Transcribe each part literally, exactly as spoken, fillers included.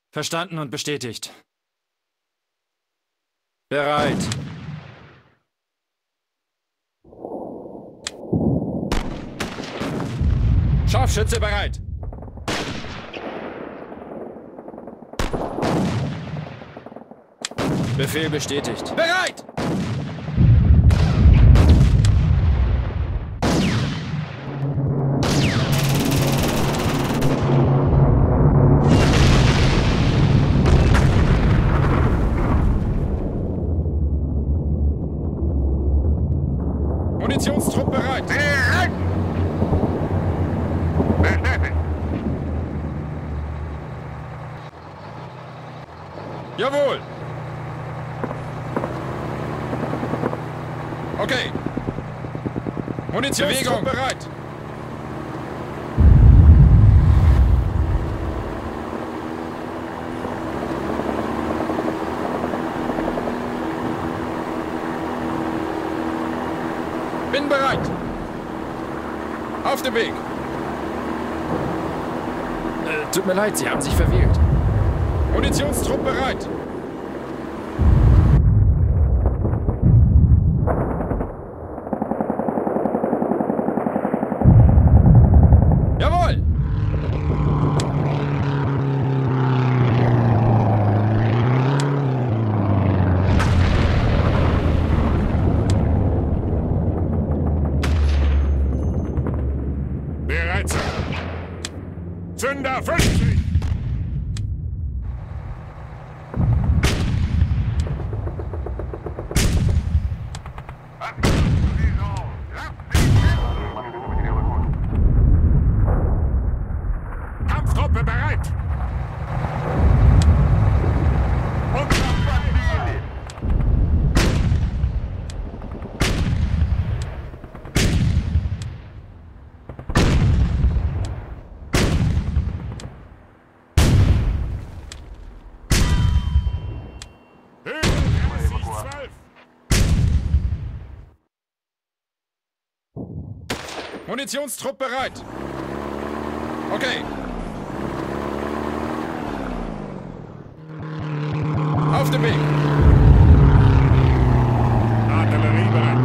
Verstanden und bestätigt. Bereit. Scharfschütze bereit. Befehl bestätigt. Bereit! Munitionstrupp bereit. Bereit! Bestätigt. Jawohl. Okay. Munitionstrupp bereit. Bin bereit. Auf dem Weg. Äh, tut mir leid, Sie haben sich verwählt. Munitionstrupp bereit. Jawohl. Bereit, Sir. Zünder fünfzig. Kampftruppe bereit. Munitionstrupp bereit. Okay. Auf dem Weg. Artillerie bereit.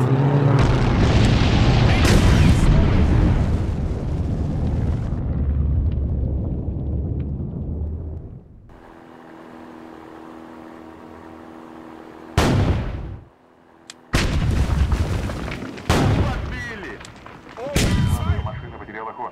Машина потеряла ход.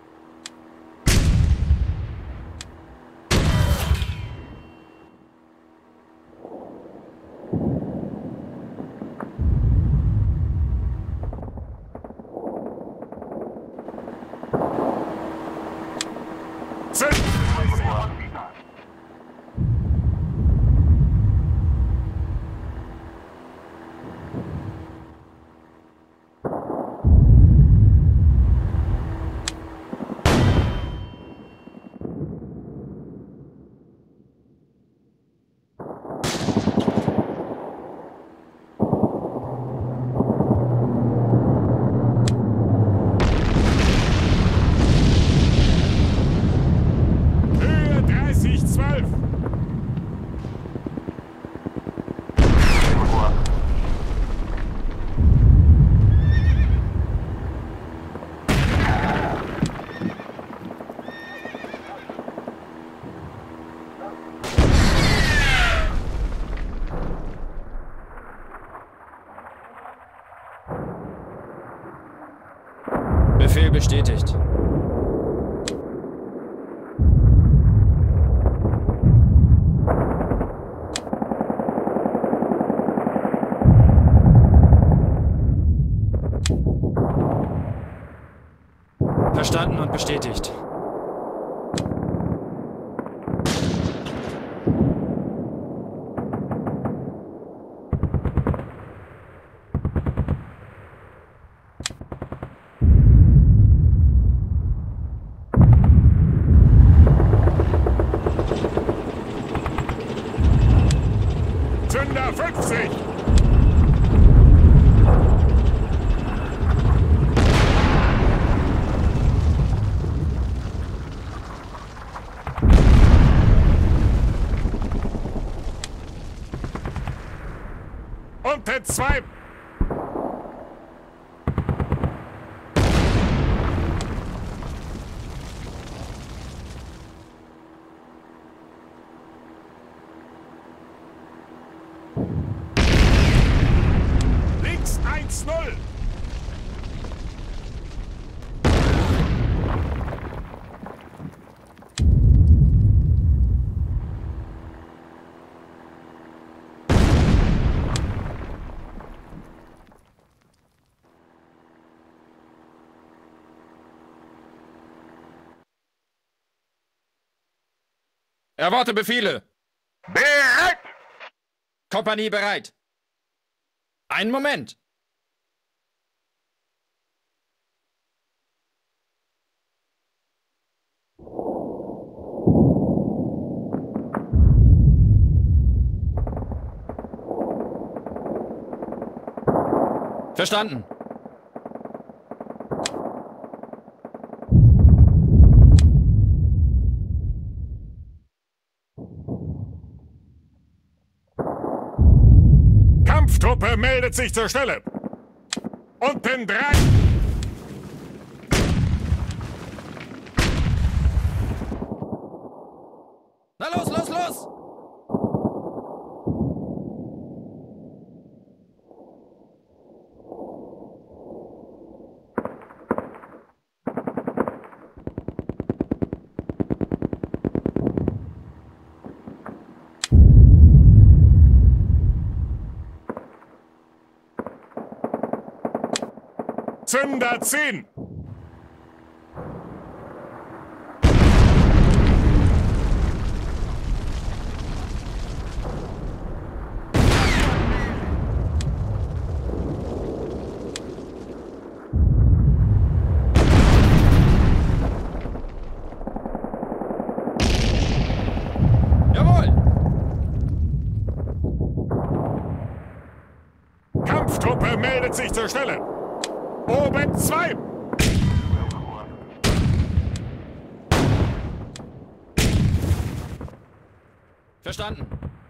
Befehl bestätigt. Verstanden und bestätigt. Zünder fünfzig! Karte zwei. Links eins null. Erwarte Befehle. Bereit! Kompanie bereit. Einen Moment. Verstanden. Kampftruppe meldet sich zur Stelle. Unten drei. Na los, los, los! Zünder zehn. Jawohl! Kampftruppe meldet sich zur Stelle. Oben zwei. Verstanden.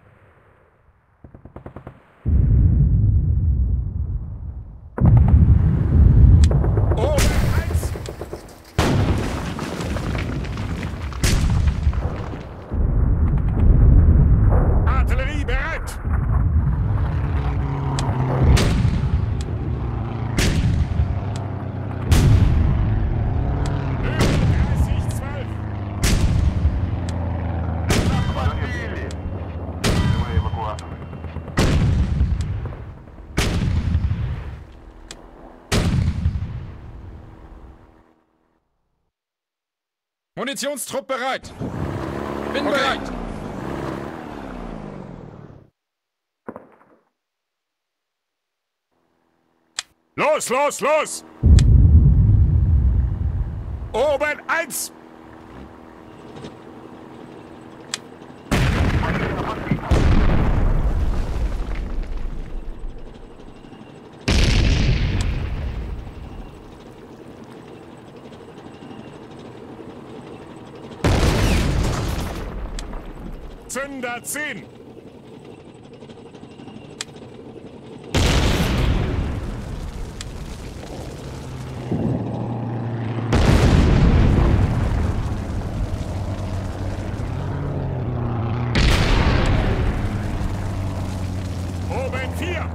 Oben eins. Artillerie bereit. Munitionstrupp bereit. Bin Okay. bereit. Los, los, los! Oben eins! Zünder zehn! Oben vier!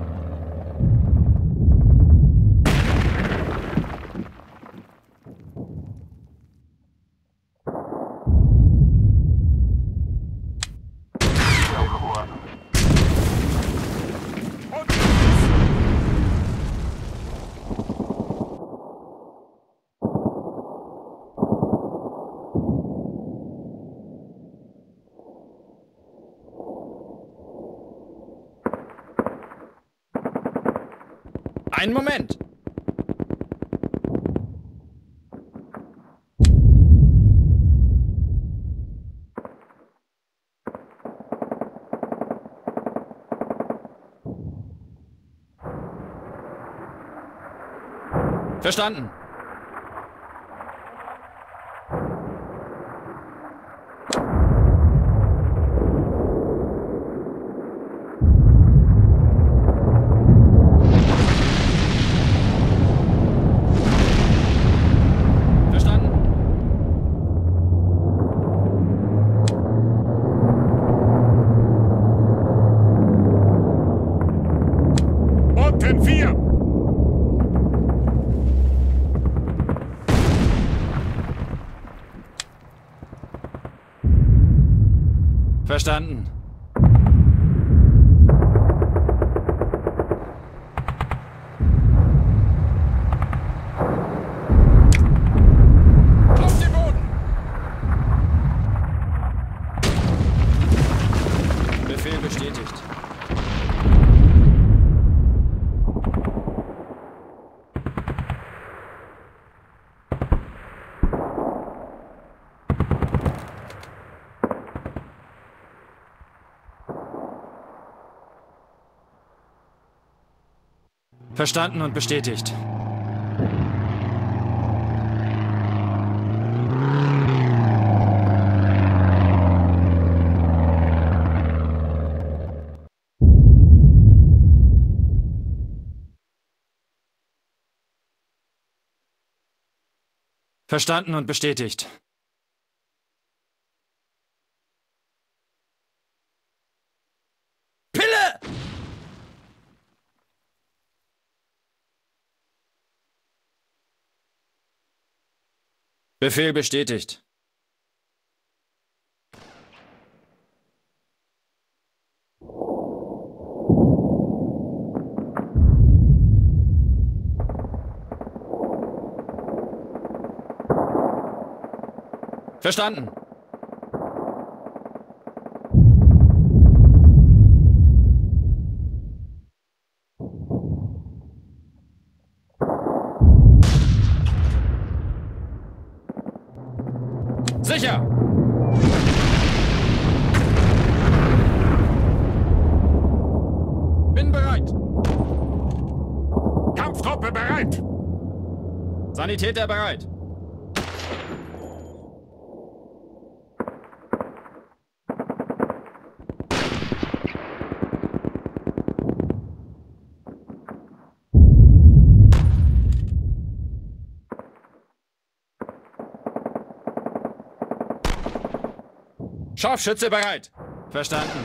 Und Einen Moment. Verstanden. Verstanden. Auf den Boden! Befehl bestätigt. Verstanden und bestätigt. Verstanden und bestätigt. Pille! Befehl bestätigt. Verstanden. Sicher! Bin bereit. Kampftruppe bereit. Sanitäter bereit. Scharfschütze bereit. Verstanden.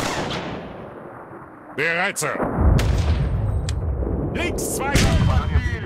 Bereit, Sir. Links zwei.